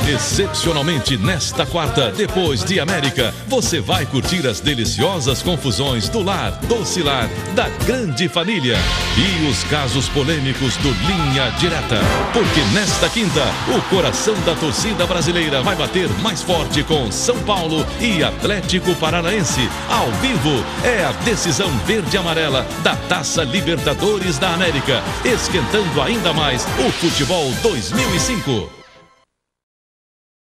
Excepcionalmente nesta quarta, depois de América, você vai curtir as deliciosas confusões do lar, doce lar, da grande família e os casos polêmicos do Linha Direta. Porque nesta quinta, o coração da torcida brasileira vai bater mais forte com São Paulo e Atlético Paranaense. Ao vivo, é a decisão verde-amarela da Taça Libertadores da América, esquentando ainda mais o futebol 2005.